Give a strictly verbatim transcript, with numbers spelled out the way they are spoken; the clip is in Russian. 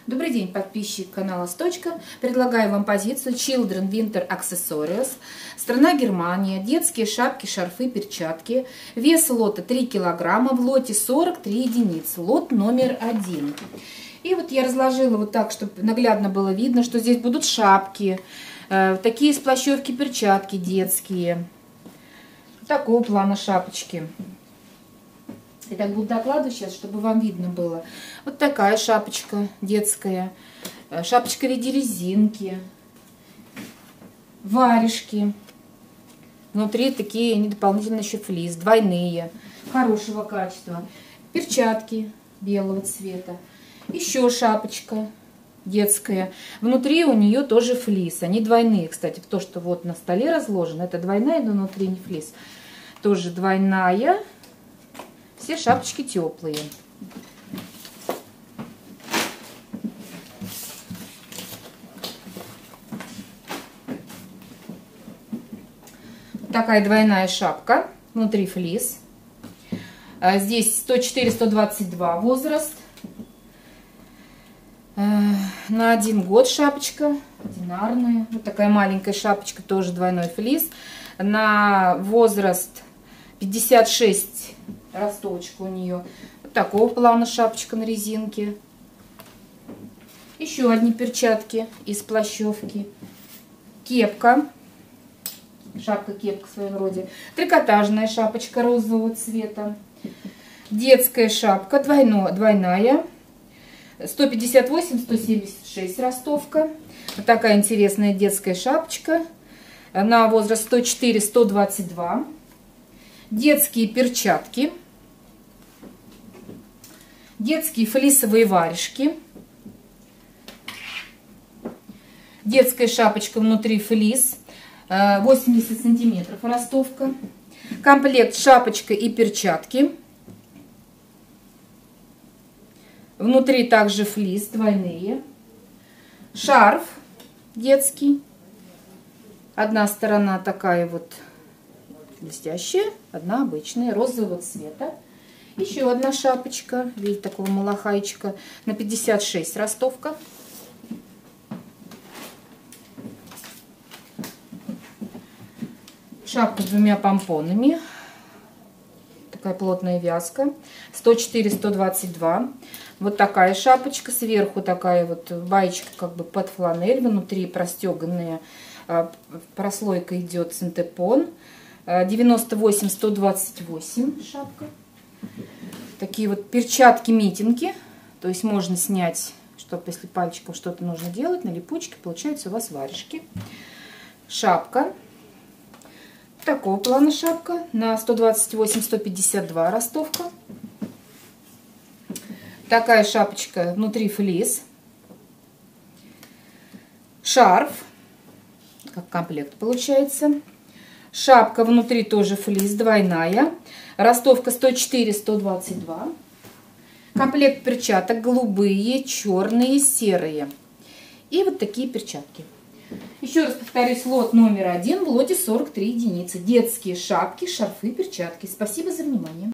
Добрый день, подписчик канала Сточка. Предлагаю вам позицию Children Winter Accessories. Страна Германия. Детские шапки, шарфы, перчатки. Вес лота три килограмма. В лоте сорок три единицы. Лот номер один. И вот я разложила вот так, чтобы наглядно было видно, что здесь будут шапки. Такие из плащевки, перчатки детские. Такого плана шапочки. Я так буду докладывать сейчас, чтобы вам видно было. Вот такая шапочка детская. Шапочка в виде резинки. Варежки. Внутри такие они дополнительно еще флис. Двойные. Хорошего качества. Перчатки белого цвета. Еще шапочка детская. Внутри у нее тоже флис. Они двойные, кстати. То, что вот на столе разложено, это двойная, но внутри не флис. Тоже двойная. Все шапочки теплые. Вот такая двойная шапка. Внутри флис. Здесь сто четыре — сто двадцать два возраст. На один год шапочка. Одинарная. Вот такая маленькая шапочка. Тоже двойной флис. На возраст пятьдесят шесть росточка у нее. Вот такого плана шапочка на резинке. Еще одни перчатки из плащевки. Кепка. Шапка-кепка в своем роде. Трикотажная шапочка розового цвета. Детская шапка двойно, двойная. сто пятьдесят восемь — сто семьдесят шесть ростовка. Вот такая интересная детская шапочка. На возраст сто четыре — сто двадцать два. Детские перчатки. Детские флисовые варежки. Детская шапочка внутри флис. восемьдесят сантиметров ростовка. Комплект шапочка и перчатки. Внутри также флис двойные. Шарф детский. Одна сторона такая вот блестящая, одна обычная, розового цвета. Еще одна шапочка, видите, такого малахайчика, на пятьдесят шесть ростовка. Шапка с двумя помпонами. Такая плотная вязка. сто четыре — сто двадцать два. Вот такая шапочка. Сверху такая вот баечка как бы под фланель. Внутри простеганная прослойка идет синтепон. девяносто восемь — сто двадцать восемь шапка. Такие вот перчатки-митинги. То есть можно снять, чтобы если пальчиком что-то нужно делать, на липучке получаются у вас варежки. Шапка. Такого плана шапка. На сто двадцать восемь — сто пятьдесят два ростовка. Такая шапочка внутри флис. Шарф. Как комплект получается. Шапка внутри тоже флис, двойная. Ростовка сто четыре — сто двадцать два. Комплект перчаток голубые, черные, серые. И вот такие перчатки. Еще раз повторюсь, лот номер один. В лоте сорок три единицы. Детские шапки, шарфы, перчатки. Спасибо за внимание.